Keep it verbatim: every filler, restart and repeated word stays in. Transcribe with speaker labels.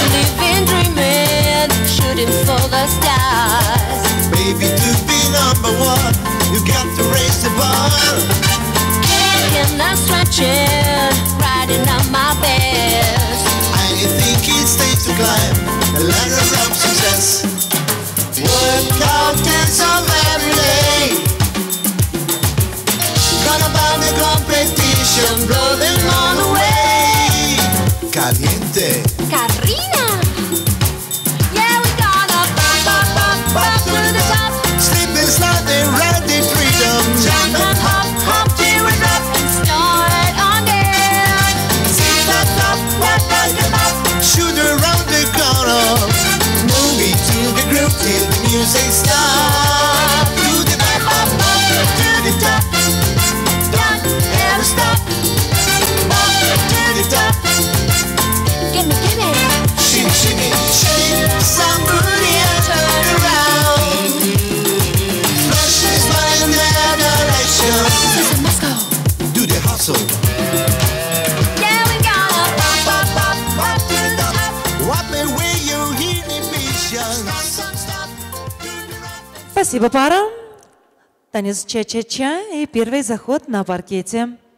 Speaker 1: living, dreaming, shooting for the stars.
Speaker 2: Baby, to be number one, you got to raise the bar.
Speaker 1: Kicking and stretching, riding on my best.
Speaker 2: I think it's safe to climb the ladder of success. Work out dance of every day. Gonna bound the competition, blow them all away. Caliente.
Speaker 1: Karina. Yeah, we gonna pop, pop, pop, pop to the top.
Speaker 2: Slip and slide and ride the freedom.
Speaker 1: Jump and hop, hop, tear it up, and start again.
Speaker 2: See that top, right by the top. Shoot around the corner. Move it to the groove till the music stops. To the back, pop, pop, to the top. Don't ever stop. Pop to the top.
Speaker 1: Gimme, gimme.
Speaker 2: Shimmy, shimmy, shake some booty and turn around. Flash is by in that direction.
Speaker 1: Listen, let's go.
Speaker 2: Do the hustle.
Speaker 1: Yeah, we gonna pop, pop, pop, pop to the top.
Speaker 2: Wipe away your inhibitions. Stop, stop, stop.
Speaker 3: Спасибо, пара. Танец ча-ча-ча и первый заход на паркете.